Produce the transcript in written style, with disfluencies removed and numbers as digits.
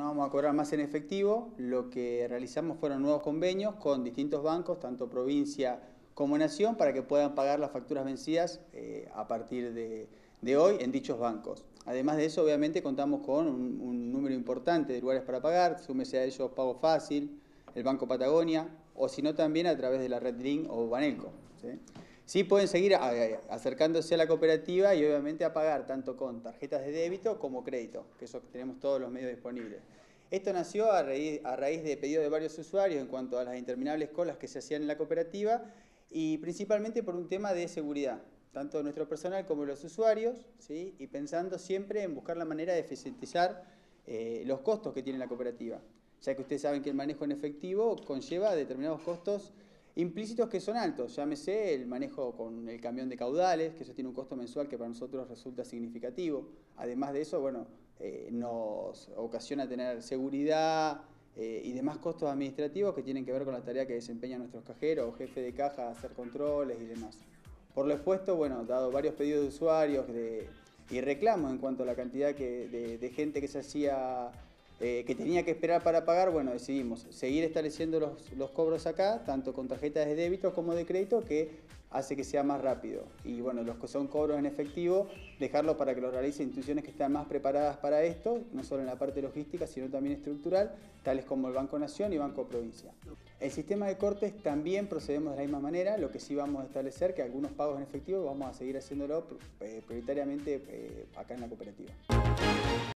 vamos a cobrar más en efectivo, lo que realizamos fueron nuevos convenios con distintos bancos, tanto provincia como nación, para que puedan pagar las facturas vencidas a partir de hoy en dichos bancos. Además de eso, obviamente, contamos con un número importante de lugares para pagar, súmese a ellos Pago Fácil, el Banco Patagonia, o si no también a través de la red Link o Banelco. Sí pueden seguir acercándose a la cooperativa y obviamente a pagar tanto con tarjetas de débito como crédito, que eso tenemos todos los medios disponibles. Esto nació a raíz de pedidos de varios usuarios en cuanto a las interminables colas que se hacían en la cooperativa y principalmente por un tema de seguridad, tanto de nuestro personal como de los usuarios, ¿sí? Y pensando siempre en buscar la manera de eficientizar los costos que tiene la cooperativa, ya que ustedes saben que el manejo en efectivo conlleva determinados costos implícitos que son altos, llámese el manejo con el camión de caudales, que eso tiene un costo mensual que para nosotros resulta significativo. Además de eso, bueno, nos ocasiona tener seguridad y demás costos administrativos que tienen que ver con la tarea que desempeñan nuestros cajeros o jefes de caja, hacer controles y demás. Por lo expuesto, bueno, dado varios pedidos de usuarios y reclamos en cuanto a la cantidad de gente que se hacía que tenía que esperar para pagar, bueno, decidimos seguir estableciendo los cobros acá, tanto con tarjetas de débito como de crédito, que hace que sea más rápido. Y bueno, los que son cobros en efectivo, dejarlos para que los realicen instituciones que están más preparadas para esto, no solo en la parte logística, sino también estructural, tales como el Banco Nación y Banco Provincia. El sistema de cortes también procedemos de la misma manera, lo que sí vamos a establecer que algunos pagos en efectivo vamos a seguir haciéndolo prioritariamente acá en la cooperativa.